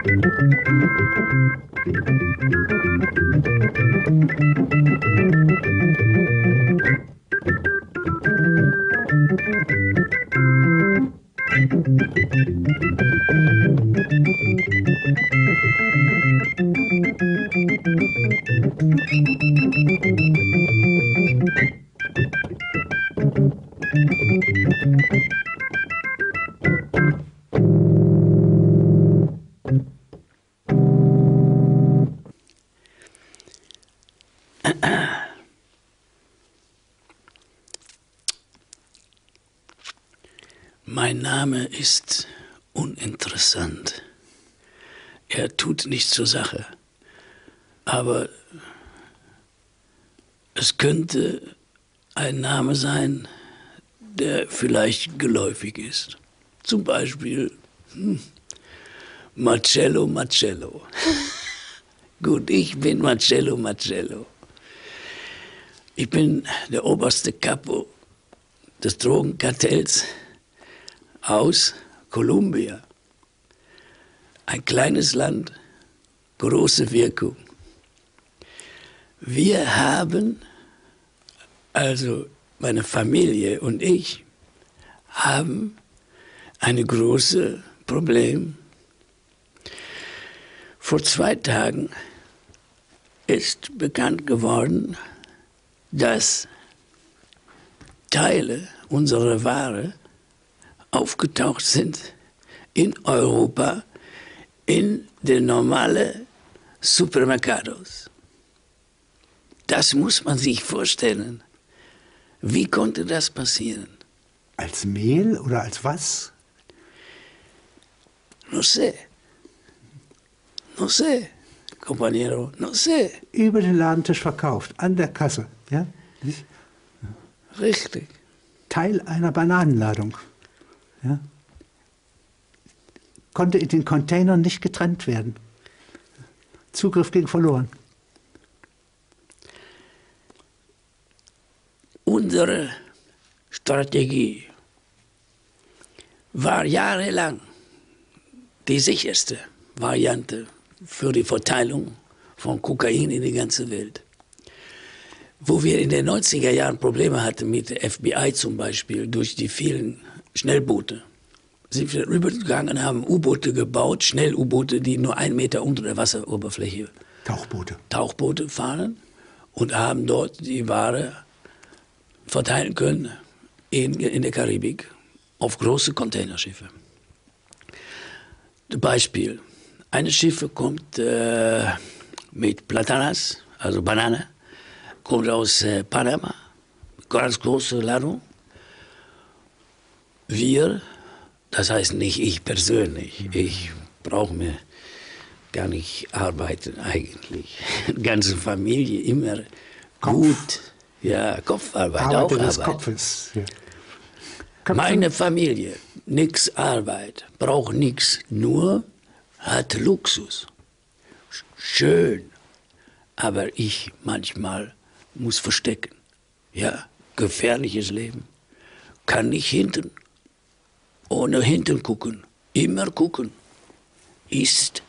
Mein Name ist uninteressant. Er tut nichts zur Sache. Aber es könnte ein Name sein, der vielleicht geläufig ist. Zum Beispiel Marcello Marcello. Gut, ich bin Marcello Marcello. Ich bin der oberste Capo des Drogenkartells aus Kolumbia. Ein kleines Land, große Wirkung. Wir haben, also meine Familie und ich, haben ein großes Problem. Vor 2 Tagen ist bekannt geworden, dass Teile unserer Ware aufgetaucht sind in Europa in den normalen Supermercados. Das muss man sich vorstellen. Wie konnte das passieren? Als Mehl oder als was? No sé. No sé, compañero, no sé. Über den Ladentisch verkauft, an der Kasse. Ja? Richtig. Teil einer Bananenladung. Ja? Konnte in den Containern nicht getrennt werden. Zugriff ging verloren. Unsere Strategie war jahrelang die sicherste Variante für die Verteilung von Kokain in die ganze Welt. Wo wir in den 90er Jahren Probleme hatten mit der FBI zum Beispiel, durch die vielen Schnellboote, sind wir rübergegangen, haben U-Boote gebaut, Schnell-U-Boote, die nur 1 Meter unter der Wasseroberfläche Tauchboote fahren und haben dort die Ware verteilen können in der Karibik auf große Containerschiffe. Beispiel, eine Schiff kommt mit Platanas, also Banane, kommt aus Panama, ganz große Ladung. Wir, das heißt nicht ich persönlich, ich brauche mir gar nicht arbeiten eigentlich. Die ganze Familie immer gut, ja, Kopfarbeit, Arbeit auch des Arbeit. Kopfes. Ja. Meine Familie, nix Arbeit, braucht nichts, nur hat Luxus. Schön, aber ich manchmal muss verstecken. Ja, gefährliches Leben. Kann nicht hinten, ohne hinten gucken, immer gucken. Ist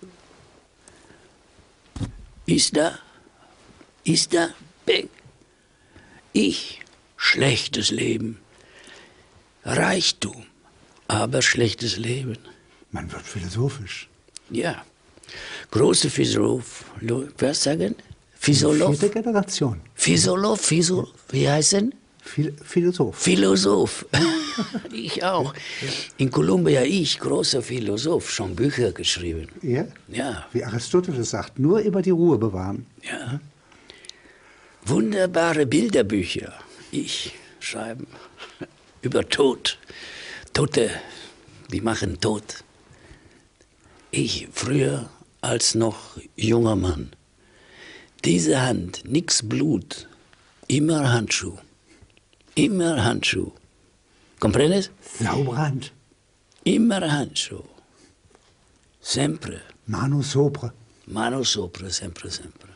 da, bang. Ich, schlechtes Leben. Reichtum, aber schlechtes Leben. Man wird philosophisch. Ja, große Philosoph, was sagen? Philosoph. 4. Generation. Philosoph, wie heißen? Philosoph. Philosoph. Ich auch. In Kolumbia, großer Philosoph, schon Bücher geschrieben. Ja? Ja. Wie Aristoteles sagt, nur über die Ruhe bewahren. Ja. Wunderbare Bilderbücher. Ich schreibe über Tod. Tote, die machen Tod. Ich früher als noch junger Mann. Diese Hand, nix Blut, immer Handschuh. Immer Handschuh. Comprendes? Saubere Hand. Immer Handschuh. Sempre. Mano sopra. Mano sopra, sempre, sempre.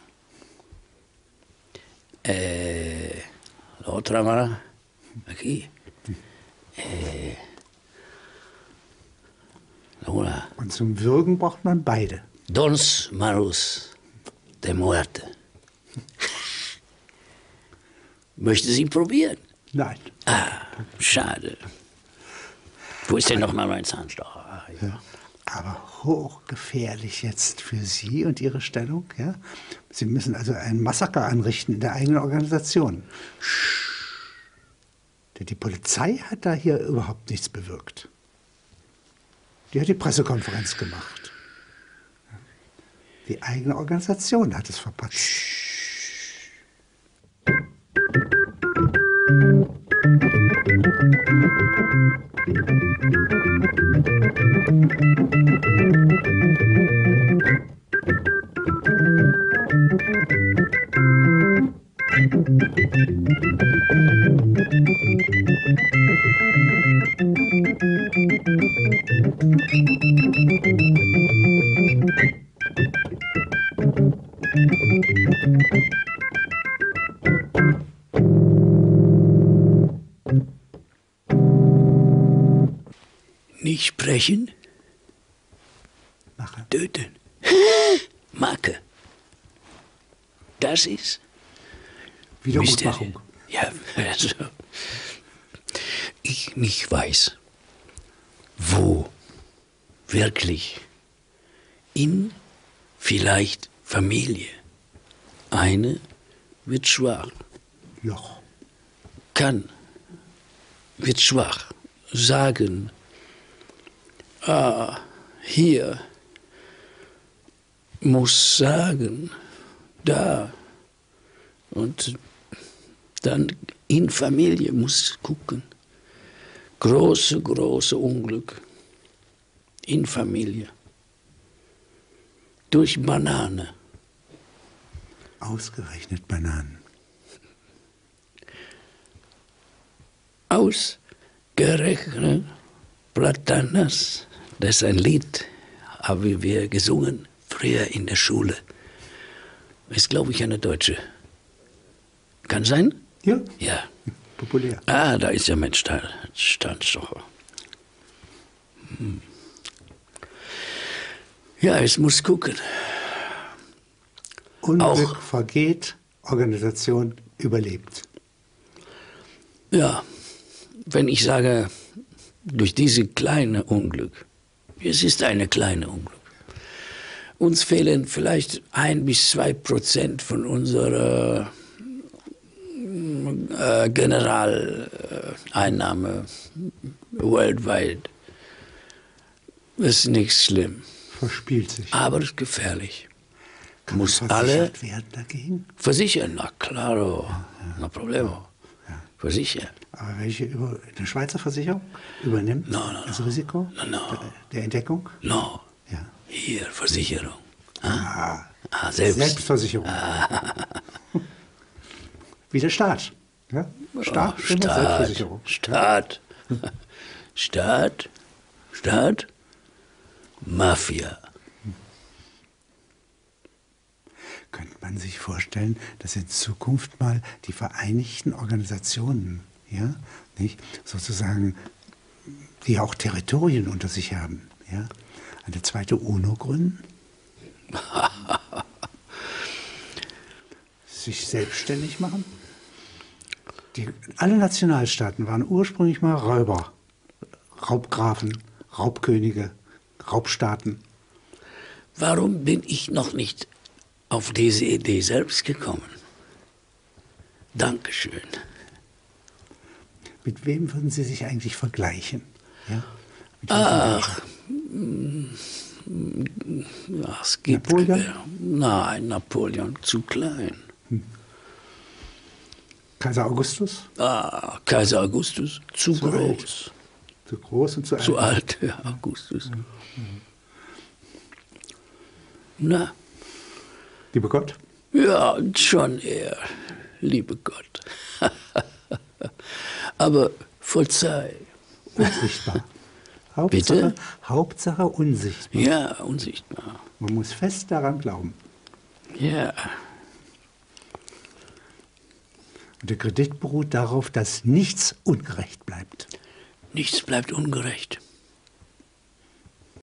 La otra mano, aquí. La Oder Und zum Würgen braucht man beide. Dos Manos de Muerte. Möchte sie probieren? Nein. Ah, schade. Wo ist denn nochmal mein Zahnstocher? Ah, ja. Ja. Aber hochgefährlich jetzt für Sie und Ihre Stellung. Ja? Sie müssen also ein Massaker anrichten in der eigenen Organisation. Denn die Polizei hat da hier überhaupt nichts bewirkt. Die hat die Pressekonferenz gemacht. Die eigene Organisation hat es verpatzt. Nicht sprechen, Mache. töten. Marke. Das ist Wiedergutmachung. Ja, also, ich nicht weiß, wo wirklich in vielleicht Familie eine wird schwach, Loch. wird schwach, sagen, hier muss sagen, da und dann in Familie muss gucken. Große Unglück in Familie. Durch Banane. Ausgerechnet Bananen. Ausgerechnet Platanas. Das ist ein Lied, haben wir gesungen früher in der Schule. Ist, glaube ich, eine deutsche. Kann sein? Ja, Ja. populär. Ah, da ist ja mein Zahnstocher. Ja, es muss gucken. Unglück Auch- vergeht, Organisation überlebt. Ja, wenn ich sage, durch diese kleine Unglück, es ist eine kleine Unglück, uns fehlen vielleicht 1-2% von unserer Generaleinnahme weltweit. Das ist nicht schlimm, Verspielt sich. aber es ist gefährlich. Kann muss man alle versichert werden dagegen? versichern, na claro, no problema. Versichern. Aber welche eine Schweizer Versicherung übernimmt No, no, das Risiko no. der Entdeckung? No, Ja. hier, Versicherung. Ah, Selbst. Selbstversicherung. Wie der Staat. Ja? Staat, Oh, immer Selbstversicherung. Staat. Staat. Mafia. Könnte man sich vorstellen, dass in Zukunft mal die Vereinigten Organisationen, ja, nicht, sozusagen, die auch Territorien unter sich haben, ja, eine zweite UNO gründen? Sich selbstständig machen? Alle Nationalstaaten waren ursprünglich mal Räuber, Raubgrafen, Raubkönige, Raubstaaten. Warum bin ich noch nicht auf diese Idee selbst gekommen? Dankeschön. Mit wem würden Sie sich eigentlich vergleichen? Ja? Mit Ach, es gibt... Napoleon? Nein, Napoleon, zu klein. Kaiser Augustus? Kaiser Augustus, zu Zu groß. alt. Zu groß und zu alt. Zu alt, ja, Augustus. Na, Lieber Gott, ja, schon eher, liebe Gott. Aber verzeih. unsichtbar. Bitte? Hauptsache unsichtbar. Ja, unsichtbar. Man muss fest daran glauben. Ja, Und der Kredit beruht darauf, dass nichts ungerecht bleibt. nichts bleibt ungerecht.